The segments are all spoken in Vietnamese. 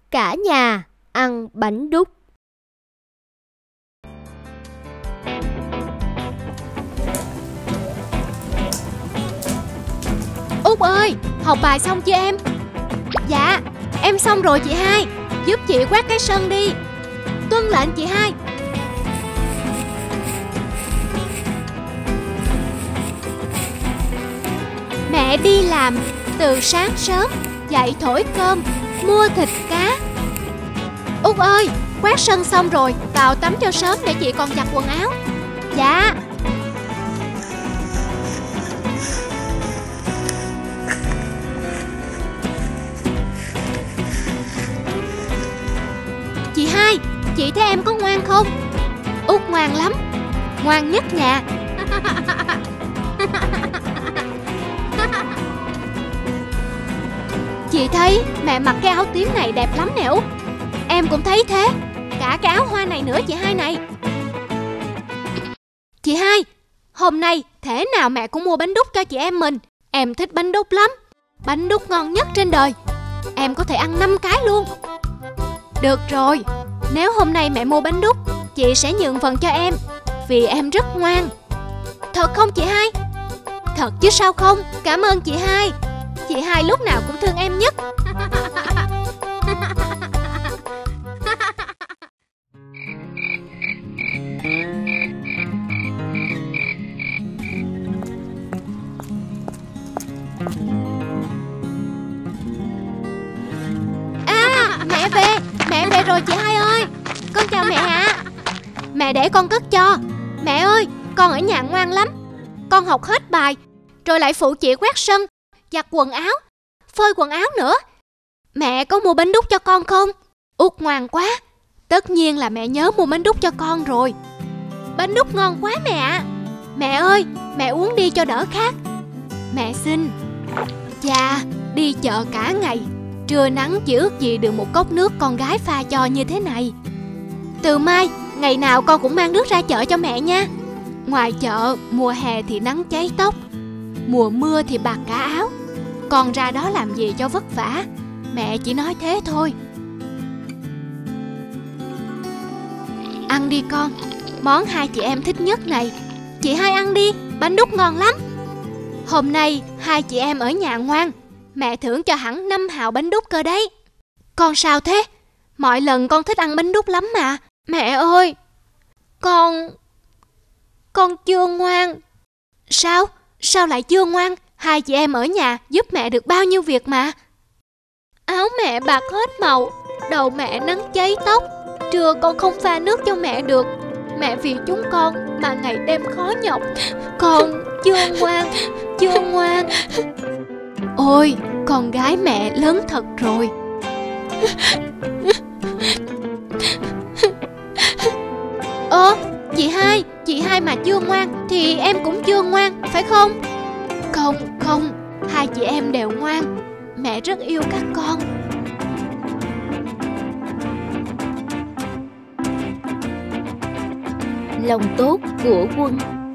cả nhà ăn bánh đúc. Út ơi, học bài xong chưa em? Dạ, em xong rồi chị hai. Giúp chị quét cái sân đi. Tuân lệnh chị hai. Mẹ đi làm từ sáng sớm, dậy thổi cơm, mua thịt cá. Út ơi, quét sân xong rồi, vào tắm cho sớm để chị còn giặt quần áo. Dạ. Chị hai, chị thấy em có ngoan không? Út ngoan lắm, ngoan nhất nhà. Chị thấy mẹ mặc cái áo tím này đẹp lắm nè Út. Em cũng thấy thế. Cả cái áo hoa này nữa chị hai này. Chị hai, hôm nay thế nào mẹ cũng mua bánh đúc cho chị em mình. Em thích bánh đúc lắm. Bánh đúc ngon nhất trên đời. Em có thể ăn 5 cái luôn. Được rồi, nếu hôm nay mẹ mua bánh đúc, chị sẽ nhường phần cho em, vì em rất ngoan. Thật không chị hai? Thật chứ sao không. Cảm ơn chị hai. Chị hai lúc nào cũng thương em nhất. Mẹ về rồi chị hai ơi. Con chào mẹ ạ. Mẹ để con cất cho. Mẹ ơi, con ở nhà ngoan lắm. Con học hết bài, rồi lại phụ chị quét sân, giặt quần áo, phơi quần áo nữa. Mẹ có mua bánh đúc cho con không? Út ngoan quá. Tất nhiên là mẹ nhớ mua bánh đúc cho con rồi. Bánh đúc ngon quá mẹ ạ. Mẹ ơi, mẹ uống đi cho đỡ khát. Mẹ xin. Chà, đi chợ cả ngày, trưa nắng chỉ ước gì được một cốc nước con gái pha cho như thế này. Từ mai, ngày nào con cũng mang nước ra chợ cho mẹ nha. Ngoài chợ, mùa hè thì nắng cháy tóc, mùa mưa thì bạc cả áo. Con ra đó làm gì cho vất vả. Mẹ chỉ nói thế thôi. Ăn đi con, món hai chị em thích nhất này. Chị hai ăn đi, bánh đúc ngon lắm. Hôm nay hai chị em ở nhà ngoan, mẹ thưởng cho hẳn 5 hào bánh đúc cơ đấy. Con sao thế? Mọi lần con thích ăn bánh đúc lắm mà. Mẹ ơi, con chưa ngoan. Sao? Sao lại chưa ngoan? Hai chị em ở nhà giúp mẹ được bao nhiêu việc mà. Áo mẹ bạc hết màu, đầu mẹ nắng cháy tóc. Trưa con không pha nước cho mẹ được. Mẹ vì chúng con mà ngày đêm khó nhọc. Con chưa ngoan. Ôi, con gái mẹ lớn thật rồi. Chị hai mà chưa ngoan thì em cũng chưa ngoan, phải không? Không, hai chị em đều ngoan. Mẹ rất yêu các con. Lòng tốt của Quân.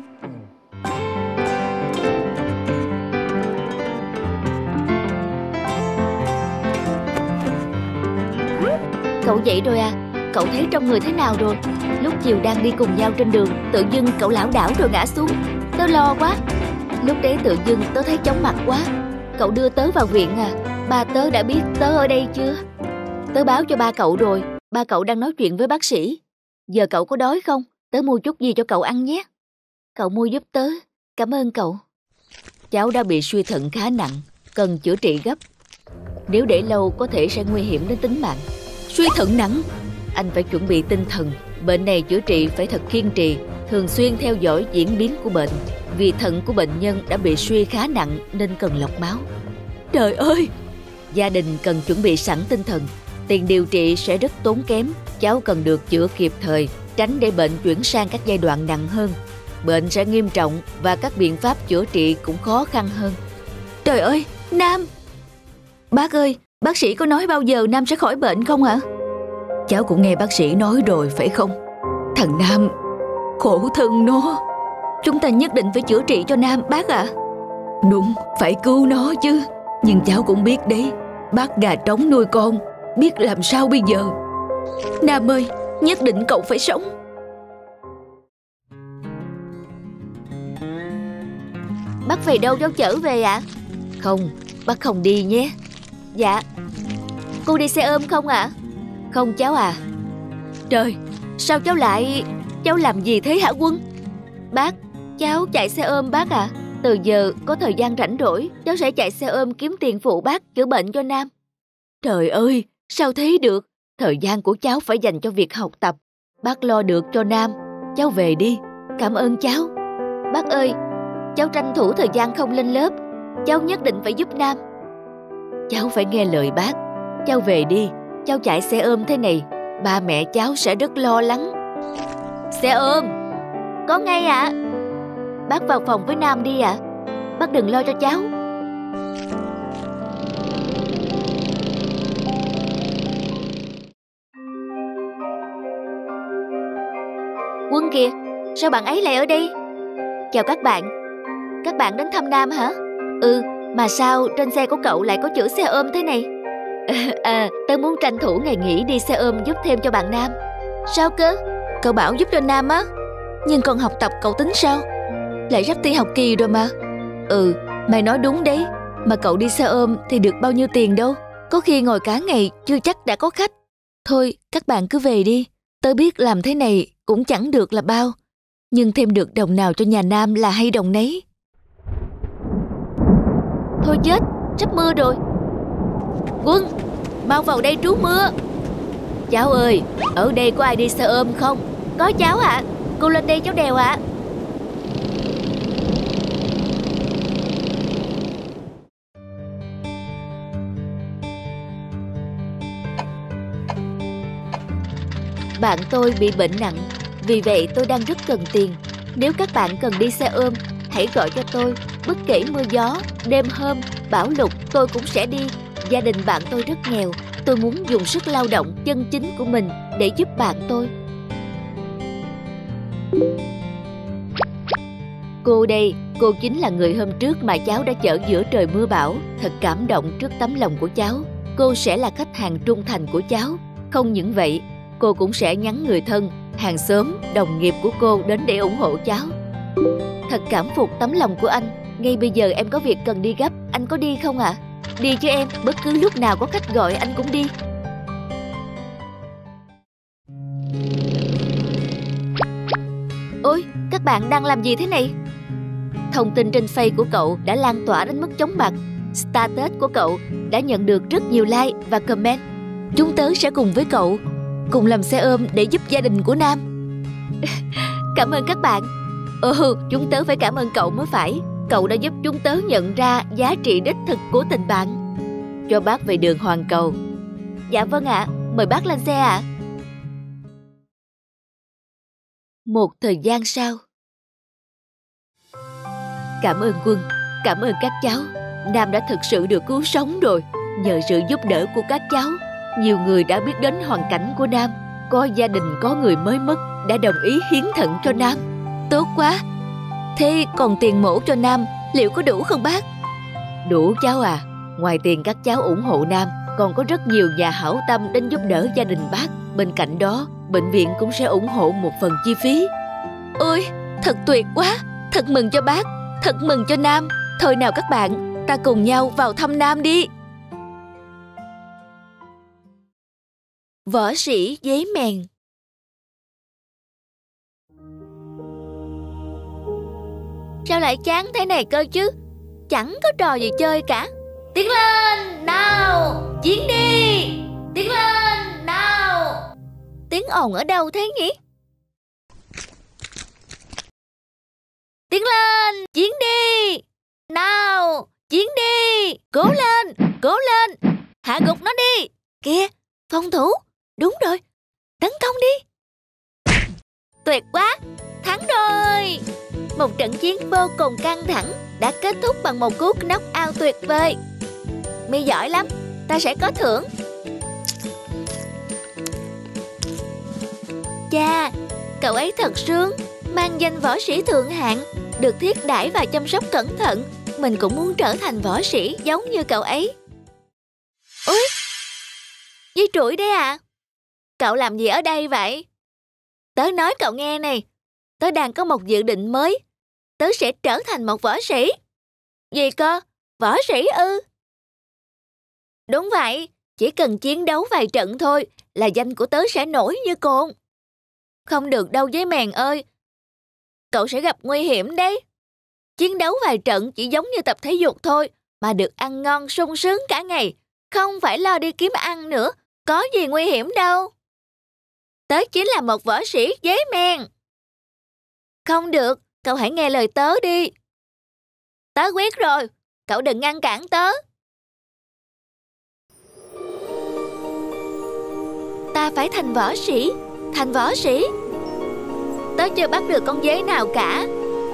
Cậu dậy rồi à? Cậu thấy trong người thế nào rồi? Lúc chiều đang đi cùng nhau trên đường, tự dưng cậu lảo đảo rồi ngã xuống. Tớ lo quá. Lúc đấy tự dưng tớ thấy chóng mặt quá. Cậu đưa tớ vào viện à? Ba tớ đã biết tớ ở đây chưa? Tớ báo cho ba cậu rồi. Ba cậu đang nói chuyện với bác sĩ. Giờ cậu có đói không? Tớ mua chút gì cho cậu ăn nhé. Cậu mua giúp tớ. Cảm ơn cậu. Cháu đã bị suy thận khá nặng, cần chữa trị gấp. Nếu để lâu có thể sẽ nguy hiểm đến tính mạng. Suy thận nặng? Anh phải chuẩn bị tinh thần. Bệnh này chữa trị phải thật kiên trì, thường xuyên theo dõi diễn biến của bệnh. Vì thận của bệnh nhân đã bị suy khá nặng nên cần lọc máu. Trời ơi! Gia đình cần chuẩn bị sẵn tinh thần. Tiền điều trị sẽ rất tốn kém. Cháu cần được chữa kịp thời, tránh để bệnh chuyển sang các giai đoạn nặng hơn. Bệnh sẽ nghiêm trọng và các biện pháp chữa trị cũng khó khăn hơn. Trời ơi, Nam! Bác ơi, bác sĩ có nói bao giờ Nam sẽ khỏi bệnh không ạ? Cháu cũng nghe bác sĩ nói rồi phải không? Thằng Nam, khổ thân nó. Chúng ta nhất định phải chữa trị cho Nam bác ạ. Đúng, phải cứu nó chứ. Nhưng cháu cũng biết đấy, bác gà trống nuôi con, biết làm sao bây giờ. Nam ơi, nhất định cậu phải sống. Bác về đâu cháu chở về ạ? Không, bác không đi nhé. Dạ. Cô đi xe ôm không ạ? Không cháu à. Trời, sao cháu làm gì thế hả Quân? Bác, cháu chạy xe ôm bác ạ. Từ giờ có thời gian rảnh rỗi, cháu sẽ chạy xe ôm kiếm tiền phụ bác chữa bệnh cho Nam. Trời ơi, sao thế được? Thời gian của cháu phải dành cho việc học tập. Bác lo được cho Nam. Cháu về đi. Cảm ơn cháu. Bác ơi, cháu tranh thủ thời gian không lên lớp. Cháu nhất định phải giúp Nam. Cháu phải nghe lời bác. Cháu về đi. Cháu chạy xe ôm thế này, ba mẹ cháu sẽ rất lo lắng. Xe ôm? Có ngay ạ. Bác vào phòng với Nam đi ạ. Bác đừng lo cho cháu. Quân kìa, sao bạn ấy lại ở đây? Chào các bạn. Các bạn đến thăm Nam hả? Ừ, mà sao trên xe của cậu lại có chữ xe ôm thế này? Tớ muốn tranh thủ ngày nghỉ đi xe ôm giúp thêm cho bạn Nam. Sao cơ? Cậu bảo giúp cho Nam á. Nhưng còn học tập cậu tính sao? Lại sắp thi học kỳ rồi mà. Ừ, mày nói đúng đấy. Mà cậu đi xe ôm thì được bao nhiêu tiền đâu. Có khi ngồi cả ngày chưa chắc đã có khách. Thôi các bạn cứ về đi. Tớ biết làm thế này cũng chẳng được là bao. Nhưng thêm được đồng nào cho nhà Nam là hay đồng nấy. Thôi chết, sắp mưa rồi. Quân, mau vào đây trú mưa. Cháu ơi, ở đây có ai đi xe ôm không? Có cháu ạ. Cô lên đây cháu đèo ạ. Bạn tôi bị bệnh nặng, vì vậy tôi đang rất cần tiền. Nếu các bạn cần đi xe ôm, hãy gọi cho tôi. Bất kể mưa gió, đêm hôm, bão lụt, tôi cũng sẽ đi. Gia đình bạn tôi rất nghèo. Tôi muốn dùng sức lao động chân chính của mình để giúp bạn tôi. Cô đây, cô chính là người hôm trước mà cháu đã chở giữa trời mưa bão. Thật cảm động trước tấm lòng của cháu. Cô sẽ là khách hàng trung thành của cháu. Không những vậy, cô cũng sẽ nhắn người thân, hàng xóm, đồng nghiệp của cô đến để ủng hộ cháu. Thật cảm phục tấm lòng của anh. Ngay bây giờ em có việc cần đi gấp, anh có đi không ạ? Đi chứ em, bất cứ lúc nào có khách gọi anh cũng đi. Ôi, các bạn đang làm gì thế này? Thông tin trên Face của cậu đã lan tỏa đến mức chóng mặt. Status của cậu đã nhận được rất nhiều like và comment. Chúng tớ sẽ cùng với cậu cùng làm xe ôm để giúp gia đình của Nam. Cảm ơn các bạn. Chúng tớ phải cảm ơn cậu mới phải. Cậu đã giúp chúng tớ nhận ra giá trị đích thực của tình bạn. Cho bác về đường Hoàng Cầu. Dạ vâng ạ, mời bác lên xe ạ. Một thời gian sau. Cảm ơn Quân, cảm ơn các cháu. Nam đã thực sự được cứu sống rồi. Nhờ sự giúp đỡ của các cháu, nhiều người đã biết đến hoàn cảnh của Nam. Có gia đình có người mới mất đã đồng ý hiến thận cho Nam. Tốt quá. Thế còn tiền mổ cho Nam liệu có đủ không bác? Đủ cháu à. Ngoài tiền các cháu ủng hộ Nam, còn có rất nhiều nhà hảo tâm đến giúp đỡ gia đình bác. Bên cạnh đó, bệnh viện cũng sẽ ủng hộ một phần chi phí. Ôi, thật tuyệt quá. Thật mừng cho bác, thật mừng cho Nam. Thôi nào các bạn, ta cùng nhau vào thăm Nam đi. Võ sĩ giấy mèn. Sao lại chán thế này cơ chứ? Chẳng có trò gì chơi cả. Tiến lên, nào, chiến đi. Tiến lên, nào. Tiếng ồn ở đâu thế nhỉ? Tiến lên, chiến đi. Nào, chiến đi. Cố lên, hạ gục nó đi. Kìa, phòng thủ. Đúng rồi, tấn công đi. Tuyệt quá, thắng rồi. Một trận chiến vô cùng căng thẳng đã kết thúc bằng một cú knock out tuyệt vời. Mi giỏi lắm, ta sẽ có thưởng. Chà, cậu ấy thật sướng, mang danh võ sĩ thượng hạng, được thiết đãi và chăm sóc cẩn thận. Mình cũng muốn trở thành võ sĩ giống như cậu ấy. Ôi, Dây trụi đấy à? Cậu làm gì ở đây vậy? Tớ nói cậu nghe này, tớ đang có một dự định mới. Tớ sẽ trở thành một võ sĩ. Gì cơ? Võ sĩ ư? Đúng vậy, chỉ cần chiến đấu vài trận thôi là danh của tớ sẽ nổi như cồn. Không được đâu giấy mèn ơi. Cậu sẽ gặp nguy hiểm đấy. Chiến đấu vài trận chỉ giống như tập thể dục thôi, mà được ăn ngon sung sướng cả ngày. Không phải lo đi kiếm ăn nữa, có gì nguy hiểm đâu. Tớ chính là một võ sĩ giấy mèn. Không được, cậu hãy nghe lời tớ đi. Tớ quyết rồi, cậu đừng ngăn cản tớ. Ta phải thành võ sĩ, thành võ sĩ. Tớ chưa bắt được con dế nào cả.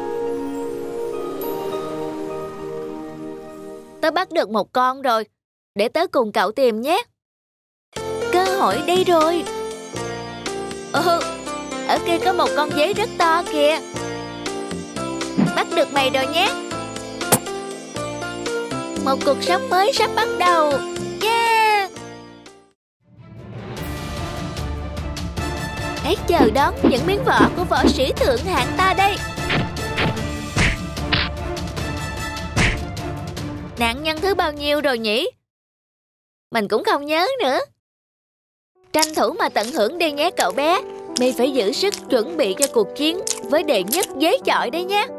Tớ bắt được một con rồi, để tớ cùng cậu tìm nhé. Cơ hội đây rồi. Ở kia có một con dế rất to kìa. Bắt được mày rồi nhé. Một cuộc sống mới sắp bắt đầu. Yeah! Hãy chờ đón những miếng vỏ của võ sĩ thượng hạng ta đây. Nạn nhân thứ bao nhiêu rồi nhỉ? Mình cũng không nhớ nữa. Tranh thủ mà tận hưởng đi nhé cậu bé. Mày phải giữ sức chuẩn bị cho cuộc chiến với đệ nhất giấy chọi đấy nhé.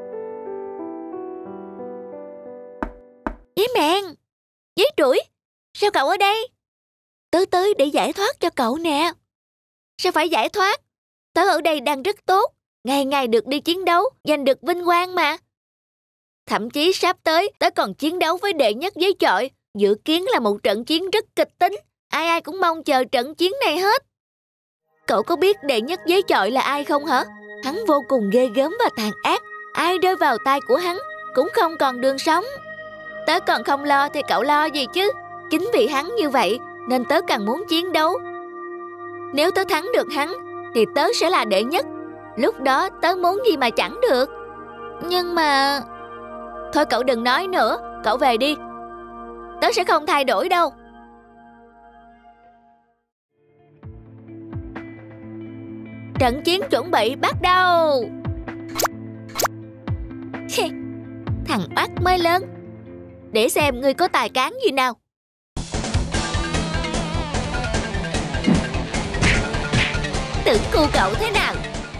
Giấy mèn, giấy trũi, sao cậu ở đây? Tớ tới để giải thoát cho cậu nè. Sao phải giải thoát? Tớ ở đây đang rất tốt, ngày ngày được đi chiến đấu, giành được vinh quang mà. Thậm chí sắp tới, tớ còn chiến đấu với đệ nhất giấy chọi. Dự kiến là một trận chiến rất kịch tính. Ai ai cũng mong chờ trận chiến này hết. Cậu có biết đệ nhất giấy chọi là ai không hả? Hắn vô cùng ghê gớm và tàn ác. Ai rơi vào tay của hắn cũng không còn đường sống. Tớ còn không lo thì cậu lo gì chứ? Chính vì hắn như vậy nên tớ càng muốn chiến đấu. Nếu tớ thắng được hắn thì tớ sẽ là đệ nhất. Lúc đó tớ muốn gì mà chẳng được. Nhưng mà... Thôi cậu đừng nói nữa, cậu về đi. Tớ sẽ không thay đổi đâu. Trận chiến chuẩn bị bắt đầu. Thằng oắt mới lớn. Để xem ngươi có tài cán gì nào. Tưởng cu cậu thế nào?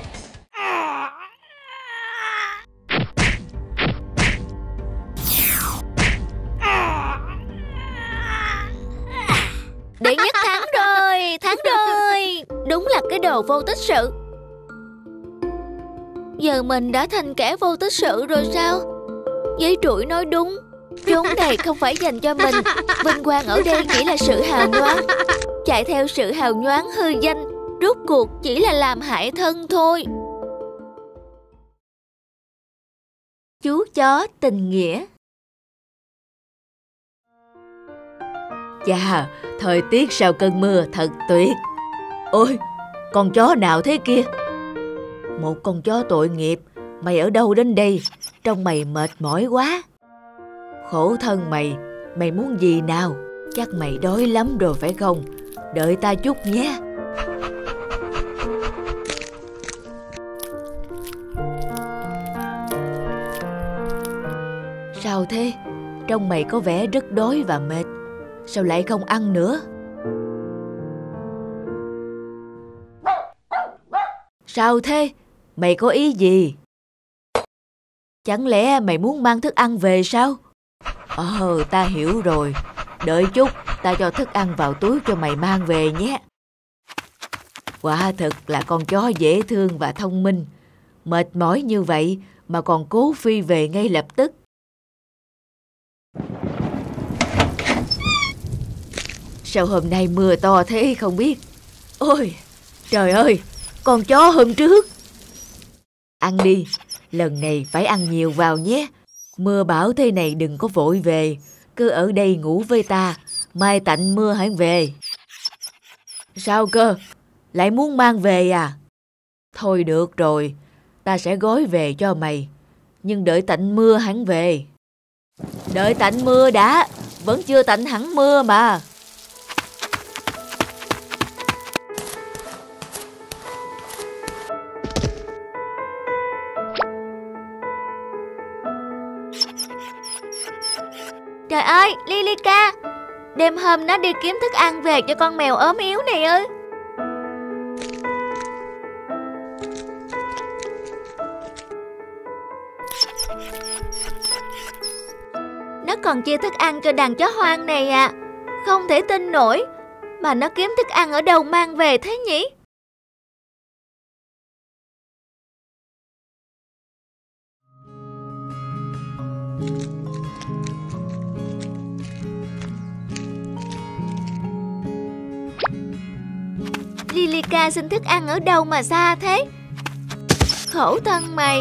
Đệ nhất thắng rồi, thắng rồi. Đúng là cái đồ vô tích sự. Giờ mình đã thành kẻ vô tích sự rồi sao? Giấy trụi nói đúng. Chốn này không phải dành cho mình. Vinh quang ở đây chỉ là sự hào nhoáng. Chạy theo sự hào nhoáng hư danh, rốt cuộc chỉ là làm hại thân thôi. Chú chó tình nghĩa. Chà, thời tiết sau cơn mưa thật tuyệt. Ôi, con chó nào thế kia? Một con chó tội nghiệp. Mày ở đâu đến đây? Trông mày mệt mỏi quá. Khổ thân mày, mày muốn gì nào? Chắc mày đói lắm rồi phải không? Đợi ta chút nhé. Sao thế? Trông mày có vẻ rất đói và mệt. Sao lại không ăn nữa? Sao thế? Mày có ý gì? Chẳng lẽ mày muốn mang thức ăn về sao? Ta hiểu rồi. Đợi chút, ta cho thức ăn vào túi cho mày mang về nhé. Quả thực là con chó dễ thương và thông minh. Mệt mỏi như vậy mà còn cố phi về ngay lập tức. Sao hôm nay mưa to thế không biết? Ôi, trời ơi, con chó hôm trước. Ăn đi, lần này phải ăn nhiều vào nhé. Mưa bão thế này đừng có vội về. Cứ ở đây ngủ với ta, mai tạnh mưa hãy về. Sao cơ? Lại muốn mang về à? Thôi được rồi, ta sẽ gói về cho mày. Nhưng đợi tạnh mưa hẳn về. Đợi tạnh mưa đã, vẫn chưa tạnh hẳn mưa mà. ơi, Lilica, đêm hôm nó đi kiếm thức ăn về cho con mèo ốm yếu này ư? Nó còn chia thức ăn cho đàn chó hoang này à. Không thể tin nổi. Mà nó kiếm thức ăn ở đâu mang về thế nhỉ? Lilica xin thức ăn ở đâu mà xa thế? Khổ thân mày.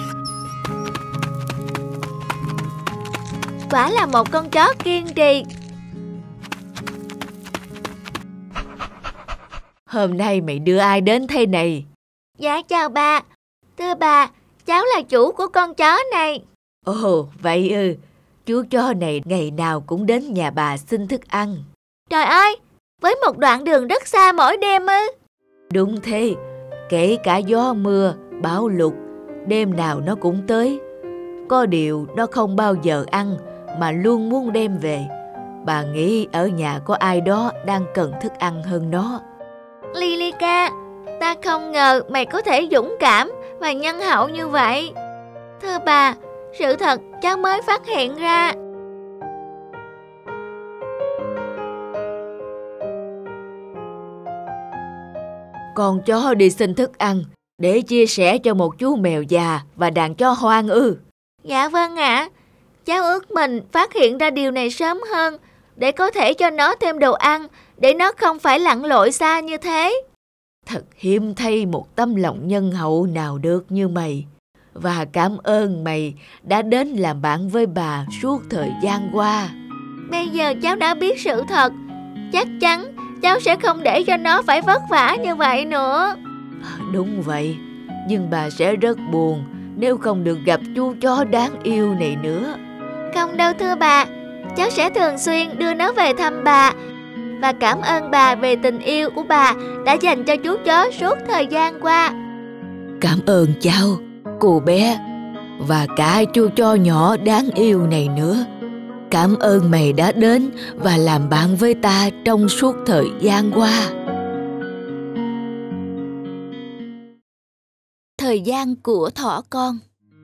Quả là một con chó kiên trì. Hôm nay mày đưa ai đến thế này? Dạ chào bà. Thưa bà, cháu là chủ của con chó này. Ồ, vậy ư. Chú chó này ngày nào cũng đến nhà bà xin thức ăn. Trời ơi, với một đoạn đường rất xa mỗi đêm ư? Đúng thế, kể cả gió mưa, bão lụt, đêm nào nó cũng tới. Có điều nó không bao giờ ăn mà luôn muốn đem về. Bà nghĩ ở nhà có ai đó đang cần thức ăn hơn nó. Lilica, ta không ngờ mày có thể dũng cảm và nhân hậu như vậy. Thưa bà, sự thật cháu mới phát hiện ra. Con chó đi xin thức ăn để chia sẻ cho một chú mèo già và đàn chó hoang ư? Dạ vâng ạ. Cháu ước mình phát hiện ra điều này sớm hơn để có thể cho nó thêm đồ ăn, để nó không phải lặn lội xa như thế. Thật hiếm thấy một tấm lòng nhân hậu nào được như mày. Và cảm ơn mày đã đến làm bạn với bà suốt thời gian qua. Bây giờ cháu đã biết sự thật. Chắc chắn cháu sẽ không để cho nó phải vất vả như vậy nữa. Đúng vậy, nhưng bà sẽ rất buồn nếu không được gặp chú chó đáng yêu này nữa. Không đâu thưa bà, cháu sẽ thường xuyên đưa nó về thăm bà. Và cảm ơn bà về tình yêu của bà đã dành cho chú chó suốt thời gian qua. Cảm ơn cháu, cô bé, và cả chú chó nhỏ đáng yêu này nữa. Cảm ơn mày đã đến và làm bạn với ta trong suốt thời gian qua. Thời gian của thỏ con.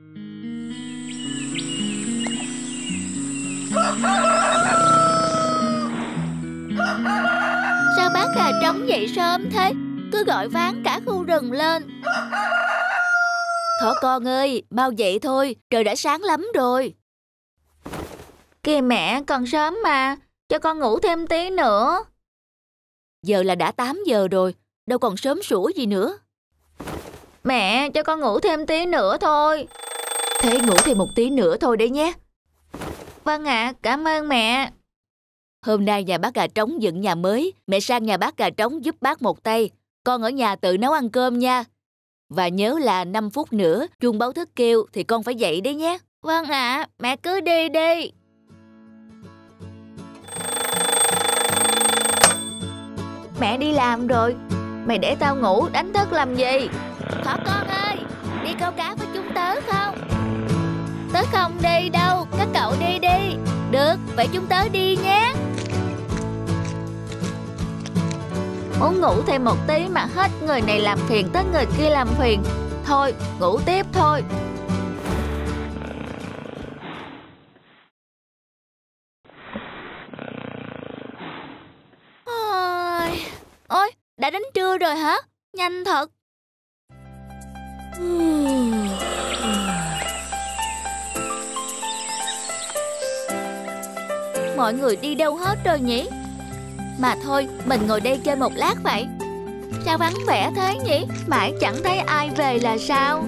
Sao bác gà trống dậy sớm thế? Cứ gọi ván cả khu rừng lên. Thỏ con ơi, mau dậy thôi, trời đã sáng lắm rồi. Kìa mẹ, còn sớm mà, cho con ngủ thêm tí nữa. Giờ là đã 8 giờ rồi, đâu còn sớm sủa gì nữa. Mẹ, cho con ngủ thêm tí nữa thôi. Thế ngủ thêm một tí nữa thôi đấy nhé. Vâng ạ, cảm ơn mẹ. Hôm nay nhà bác gà trống dựng nhà mới, mẹ sang nhà bác gà trống giúp bác một tay. Con ở nhà tự nấu ăn cơm nha. Và nhớ là 5 phút nữa chuông báo thức kêu thì con phải dậy đấy nhé. Vâng ạ, mẹ cứ đi đi. Mẹ đi làm rồi, mày để tao ngủ đánh thức làm gì? Thỏ con ơi, đi câu cá với chúng tớ không? Tớ không đi đâu, các cậu đi đi. Được, vậy chúng tớ đi nhé. Muốn ngủ thêm một tí mà hết người này làm phiền tới người kia làm phiền. Thôi, ngủ tiếp thôi. Ôi, đã đến trưa rồi hả? Nhanh thật. Mọi người đi đâu hết rồi nhỉ? Mà thôi, mình ngồi đây chơi một lát vậy. Sao vắng vẻ thế nhỉ? Mãi chẳng thấy ai về là sao?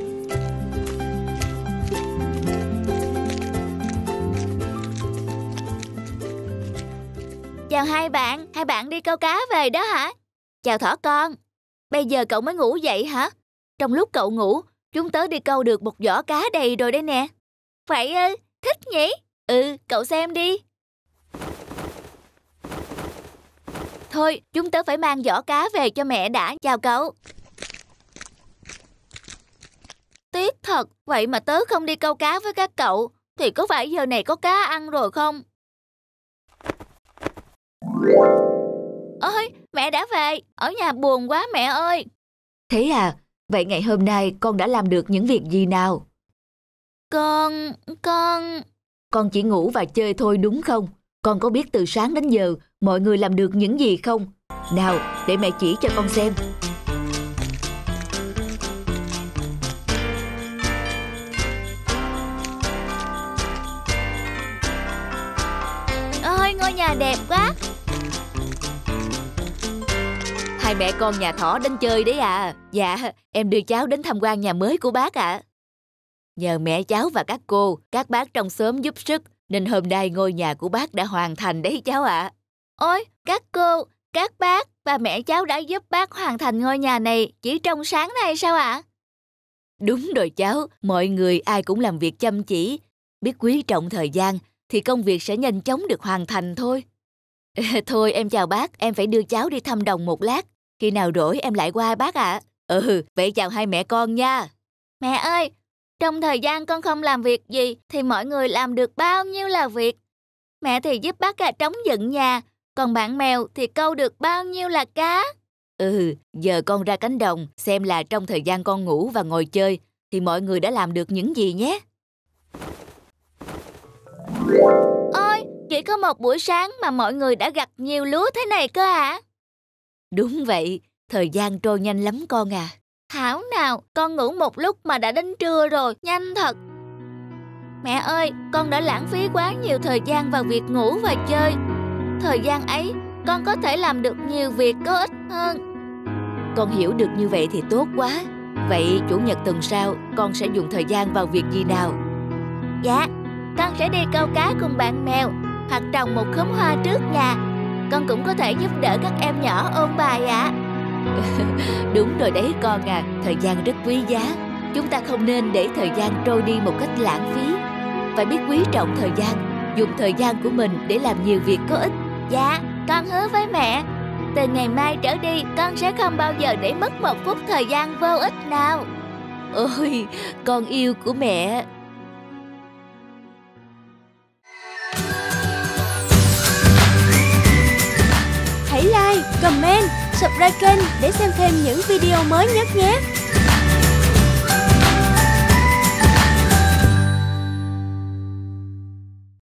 Chào hai bạn đi câu cá về đó hả? Chào thỏ con. Bây giờ cậu mới ngủ dậy hả? Trong lúc cậu ngủ, chúng tớ đi câu được một giỏ cá đầy rồi đây nè. Vậy ư, thích nhỉ? Ừ, cậu xem đi. Thôi, chúng tớ phải mang giỏ cá về cho mẹ đã. Chào cậu. Tiếc thật, vậy mà tớ không đi câu cá với các cậu thì có phải giờ này có cá ăn rồi không? Ôi, mẹ đã về, ở nhà buồn quá mẹ ơi. Thế à, vậy ngày hôm nay con đã làm được những việc gì nào? Con... Con chỉ ngủ và chơi thôi đúng không? Con có biết từ sáng đến giờ mọi người làm được những gì không? Nào, để mẹ chỉ cho con xem. Ôi, ngôi nhà đẹp quá. Hai mẹ con nhà Thỏ đến chơi đấy à? Dạ, em đưa cháu đến tham quan nhà mới của bác ạ. Nhờ mẹ cháu và các cô, các bác trong xóm giúp sức, nên hôm nay ngôi nhà của bác đã hoàn thành đấy cháu ạ. Ôi, các cô, các bác và mẹ cháu đã giúp bác hoàn thành ngôi nhà này chỉ trong sáng nay sao ạ? Đúng rồi cháu, mọi người ai cũng làm việc chăm chỉ. Biết quý trọng thời gian thì công việc sẽ nhanh chóng được hoàn thành thôi. Thôi em chào bác, em phải đưa cháu đi thăm đồng một lát. Khi nào rỗi em lại qua bác ạ. Vậy chào hai mẹ con nha. Mẹ ơi, trong thời gian con không làm việc gì thì mọi người làm được bao nhiêu là việc. Mẹ thì giúp bác gà trống dựng nhà, còn bạn mèo thì câu được bao nhiêu là cá. Giờ con ra cánh đồng xem là trong thời gian con ngủ và ngồi chơi thì mọi người đã làm được những gì nhé. Ôi, chỉ có một buổi sáng mà mọi người đã gặt nhiều lúa thế này cơ ạ? Đúng vậy, thời gian trôi nhanh lắm con à. Thảo nào, con ngủ một lúc mà đã đến trưa rồi, nhanh thật. Mẹ ơi, con đã lãng phí quá nhiều thời gian vào việc ngủ và chơi. Thời gian ấy, con có thể làm được nhiều việc có ích hơn. Con hiểu được như vậy thì tốt quá. Vậy chủ nhật tuần sau, con sẽ dùng thời gian vào việc gì nào? Dạ, con sẽ đi câu cá cùng bạn mèo, hoặc trồng một khóm hoa trước nhà. Con cũng có thể giúp đỡ các em nhỏ ôn bài ạ. Đúng rồi đấy con à, thời gian rất quý giá. Chúng ta không nên để thời gian trôi đi một cách lãng phí. Phải biết quý trọng thời gian, dùng thời gian của mình để làm nhiều việc có ích. Dạ, con hứa với mẹ, từ ngày mai trở đi con sẽ không bao giờ để mất một phút thời gian vô ích nào. Ôi, con yêu của mẹ. Hãy like, comment, subscribe kênh để xem thêm những video mới nhất nhé.